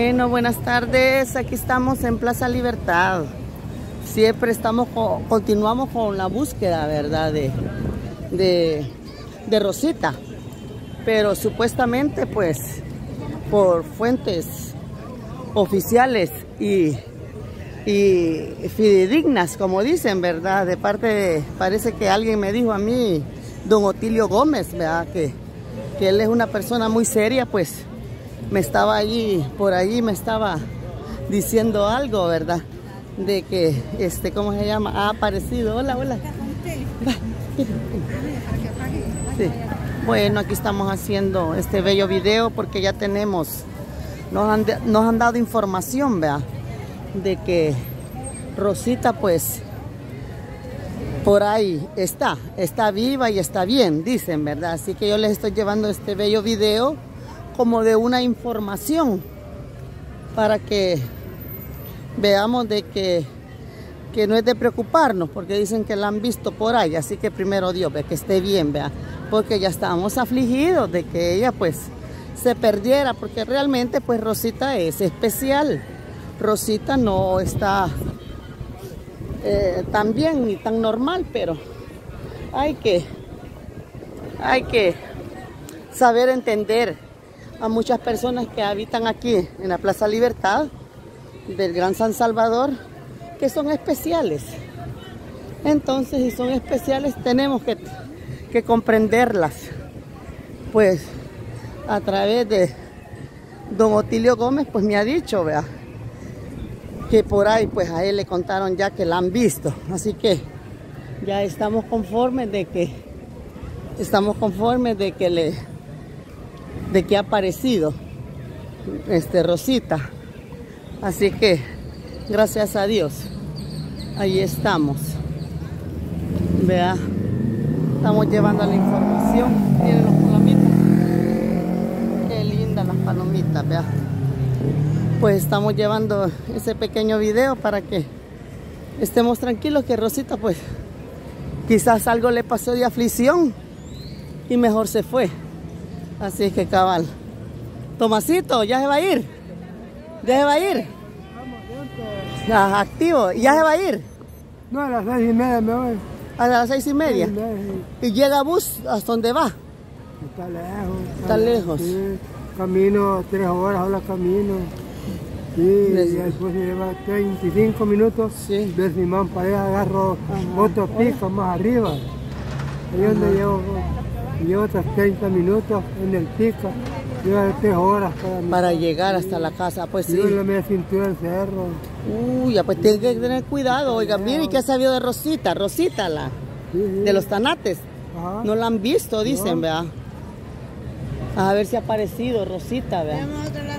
Bueno, buenas tardes. Aquí estamos en Plaza Libertad. Siempre continuamos con la búsqueda, ¿verdad? De Rosita. Pero supuestamente, pues, por fuentes oficiales y fidedignas, como dicen, ¿verdad? De parte de, parece que alguien me dijo a mí, don Otilio Gómez, ¿verdad? Que él es una persona muy seria, pues me estaba por allí me estaba diciendo algo, ¿verdad? De que, ¿cómo se llama? Ha aparecido. Hola, hola. Sí. Bueno, aquí estamos haciendo este bello video porque ya tenemos, nos han dado información, ¿verdad? De que Rosita, pues, por ahí está viva y está bien, dicen, ¿verdad? Así que yo les estoy llevando este bello video como de una información para que veamos de que no es de preocuparnos, porque dicen que la han visto por ahí. Así que primero Dios, ve que esté bien, vea, porque ya estábamos afligidos de que ella pues se perdiera, porque realmente pues Rosita es especial. Rosita no está tan bien ni tan normal, pero hay que saber entender a muchas personas que habitan aquí en la Plaza Libertad del Gran San Salvador, que son especiales. Entonces, si son especiales, tenemos que comprenderlas, pues a través de don Otilio Gómez, pues me ha dicho, vea, que por ahí pues a él le contaron ya que la han visto. Así que ya estamos conformes de que ha aparecido Rosita. Así que gracias a Dios ahí estamos, vea, estamos llevando la información. Miren los palomitas, qué lindas las palomitas, vea. Pues estamos llevando ese pequeño video para que estemos tranquilos que Rosita pues quizás algo le pasó de aflicción y mejor se fue. Así que cabal. Tomasito, ¿ya se va a ir? ¿Ya se va a ir? Ya, activo. ¿Y ya se va a ir? No, a las 6:30 me voy. ¿A las 6:30? ¿Y llega bus hasta dónde va? Está lejos. Está lejos. Sí. Camino 3 horas, ahora camino. Sí, y después se lleva 25 minutos. Sí. De Simán para allá agarro otro pico más arriba. Ahí donde llevo otros 30 minutos en el pico. Lleva 3 horas para llegar hasta la casa. Pues sí. Yo la media cintura del cerro. Uy, ya pues tiene que tener cuidado. Oiga, miren qué ha sabido de Rosita. Rosita, de los tanates. Ajá. No la han visto, dicen, ¿verdad? A ver si ha aparecido Rosita, ¿verdad?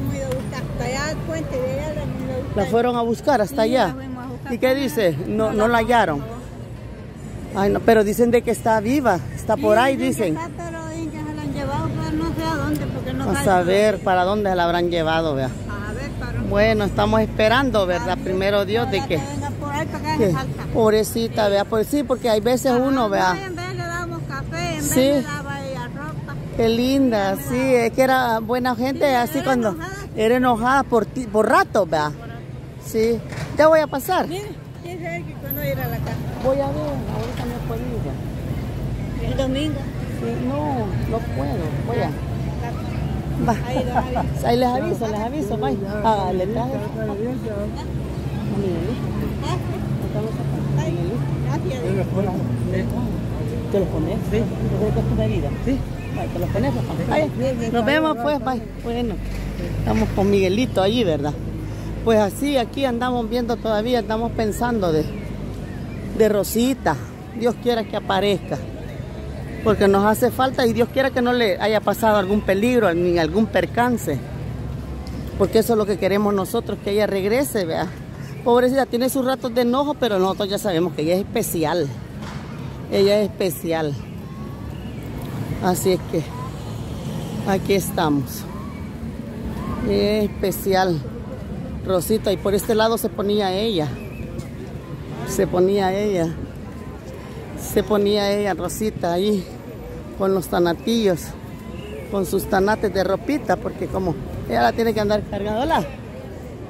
La fueron a buscar hasta allá. ¿Y qué dice? No la hallaron. Ay, no, pero dicen de que está viva, está por ahí, dicen. Pero ya se la han llevado, pero no sé a dónde, porque no a saber para dónde la habrán llevado, vea. Bueno, estamos esperando, ¿verdad? Primero Dios de que pobrecita, vea, pues sí, porque hay veces uno, vea. En vez le damos café, en vez sí. le daba ella ropa. Qué linda, sí, es que era buena gente, así cuando era enojada por rato, vea. Sí, ya voy a pasar. Mire, ¿quién sabe que cuando ir a la casa? Voy a ver, ahorita me puedo ir. ¿El domingo? Sí, no puedo, voy a... Va. Ahí les aviso, bye. Ah, le traje. Gracias. ¿Te lo pones? Sí. Yo creo que es tu medida. Sí. ¿Te lo pones, papá? Ahí, nos vemos pues, bye. Bueno, estamos con Miguelito allí, ¿verdad? Pues así, aquí andamos viendo todavía, estamos pensando de Rosita. Dios quiera que aparezca, porque nos hace falta y Dios quiera que no le haya pasado algún peligro ni algún percance, porque eso es lo que queremos nosotros, que ella regrese, vea. Pobrecita, tiene sus ratos de enojo, pero nosotros ya sabemos que ella es especial. Ella es especial. Así es que aquí estamos. Es especial Rosita, y por este lado se ponía ella. Rosita ahí con los tanatillos, con sus tanates de ropita, porque como ella la tiene que andar cargando. Hola,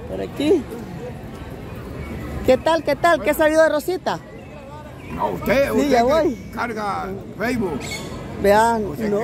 Por aquí. ¿Qué tal? ¿Qué tal? ¿Qué ha sabido de Rosita? No, usted, sí, ya voy. Carga Facebook. Vean,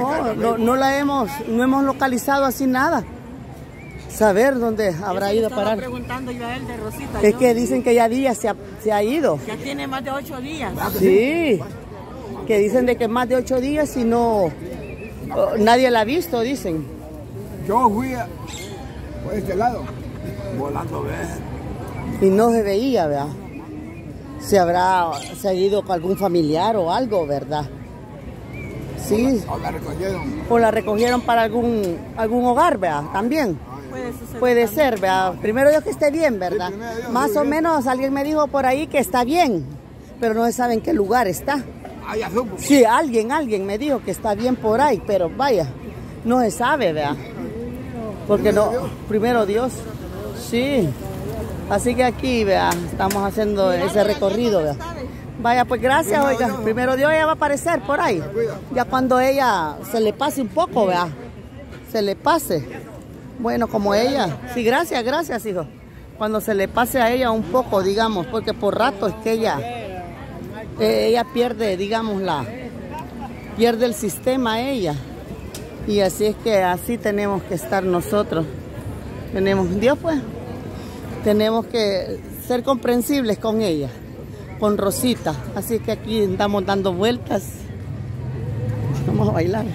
no hemos localizado así nada. Saber dónde habrá ido a parar. Preguntando yo a él de Rosita. Es que dicen que ya días se ha ido. Ya tiene más de 8 días. Sí, que dicen de que más de 8 días y no, nadie la ha visto, dicen. Yo fui por este lado, volando, ¿verdad? Y no se veía, ¿verdad? Se habrá ido con algún familiar o algo, ¿verdad? Sí. O la recogieron. O la recogieron para algún hogar, ¿verdad? También. Puede ser, ¿verdad? Primero Dios que esté bien, ¿verdad? Sí, Dios, más o menos alguien me dijo por ahí que está bien, pero no se sabe en qué lugar está. Sí, alguien me dijo que está bien por ahí, pero vaya, no se sabe, ¿verdad? Porque no, primero Dios. Sí. Así que aquí, vea, estamos haciendo ese recorrido, vea. Vaya, pues gracias, oiga. Primero Dios, ella va a aparecer por ahí. Ya cuando ella se le pase un poco, vea. Se le pase. Bueno, como ella. Sí, gracias, hijo. Cuando se le pase a ella un poco, digamos, porque por rato es que ella pierde, digamos, pierde el sistema ella. Y así es que así tenemos que estar nosotros. Dios, pues. Tenemos que ser comprensibles con ella, con Rosita. Así que aquí estamos dando vueltas. Vamos a bailar.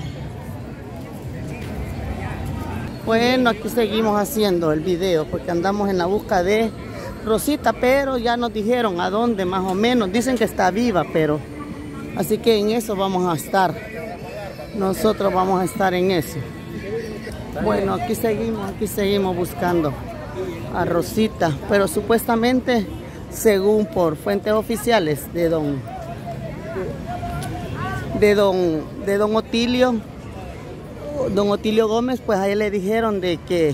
Bueno, aquí seguimos haciendo el video porque andamos en la busca de Rosita, pero ya nos dijeron a dónde más o menos. Dicen que está viva, pero así que en eso vamos a estar. Nosotros vamos a estar en eso. Bueno, aquí seguimos buscando a Rosita, pero supuestamente, según por fuentes oficiales de don Otilio Gómez, pues a él le dijeron de que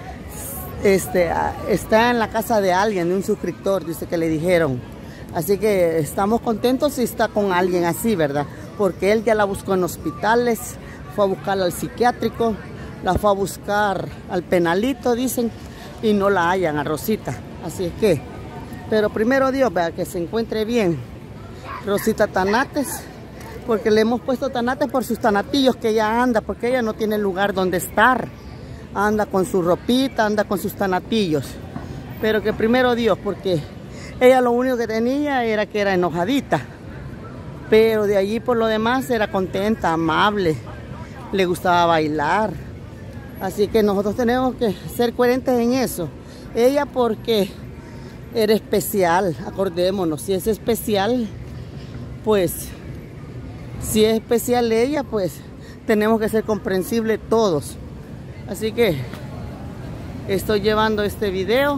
está en la casa de alguien, de un suscriptor, dice que le dijeron. Así que estamos contentos si está con alguien así, ¿verdad? Porque él ya la buscó en hospitales, fue a buscarla al psiquiátrico, la fue a buscar al penalito, dicen, y no la hallan a Rosita. Así es que, pero primero Dios, vea, que se encuentre bien Rosita Tanates, porque le hemos puesto Tanates por sus tanatillos que ella anda, porque ella no tiene lugar donde estar. Anda con su ropita, anda con sus tanatillos. Pero que primero Dios, porque ella lo único que tenía era que era enojadita. Pero de allí por lo demás era contenta, amable, le gustaba bailar. Así que nosotros tenemos que ser coherentes en eso. Ella porque era especial, acordémonos, si es especial, pues, si es especial ella, pues tenemos que ser comprensibles todos. Así que estoy llevando este video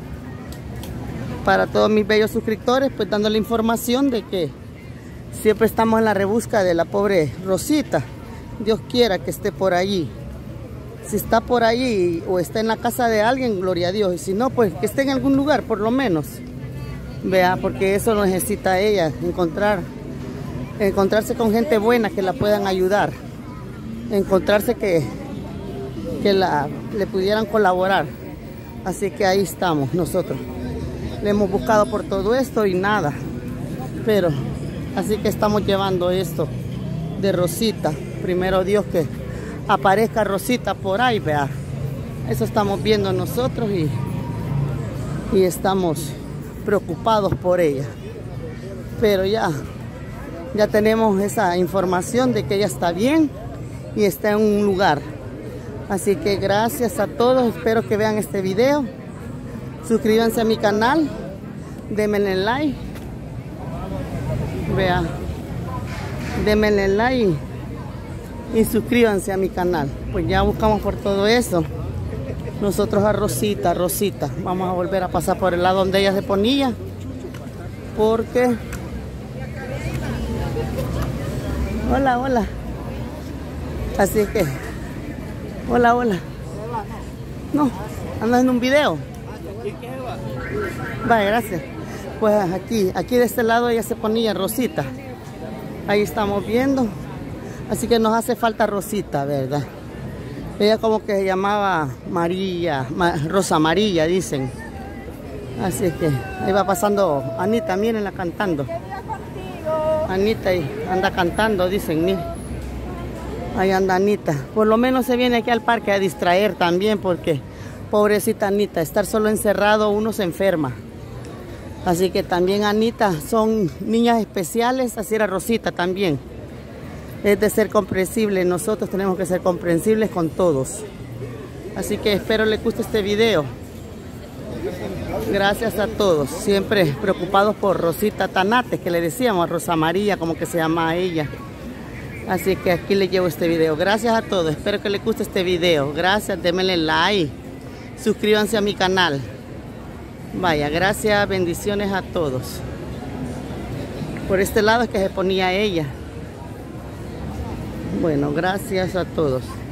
para todos mis bellos suscriptores, pues dándole información de que siempre estamos en la rebusca de la pobre Rosita. Dios quiera que esté por allí. Si está por allí o está en la casa de alguien, gloria a Dios. Y si no, pues que esté en algún lugar, por lo menos. Vea, porque eso lo necesita ella, encontrarse con gente buena que la puedan ayudar. Encontrarse que le pudieran colaborar. Así que ahí estamos nosotros. Le hemos buscado por todo esto y nada. Pero, así que estamos llevando esto de Rosita. Primero Dios que aparezca Rosita por ahí, vea. Eso estamos viendo nosotros y estamos preocupados por ella. Pero ya tenemos esa información de que ella está bien y está en un lugar. Así que gracias a todos. Espero que vean este video. Suscríbanse a mi canal. Denme like. Vea. Denme like. Y suscríbanse a mi canal. Pues ya buscamos por todo eso. Nosotros a Rosita. Vamos a volver a pasar por el lado donde ella se ponía. Porque... Hola. Así que... Hola. No, andas en un video. Vale, gracias. Pues aquí de este lado ella se ponía Rosita. Ahí estamos viendo. Así que nos hace falta Rosita, ¿verdad? Ella como que se llamaba Rosa Amarilla, dicen. Así es que ahí va pasando Anita, mírenla cantando. Anita ahí anda cantando, dicen, miren. Ahí anda Anita. Por lo menos se viene aquí al parque a distraer también porque, pobrecita Anita, estar solo encerrado uno se enferma. Así que también Anita son niñas especiales, así era Rosita también. Es de ser comprensible, nosotros tenemos que ser comprensibles con todos. Así que espero les guste este video. Gracias a todos, siempre preocupados por Rosita Tanates, que le decíamos, Rosa María, como que se llama a ella. Así que aquí les llevo este video. Gracias a todos, espero que les guste este video. Gracias, denme like, suscríbanse a mi canal. Vaya, gracias, bendiciones a todos. Por este lado es que se ponía ella. Bueno, gracias a todos.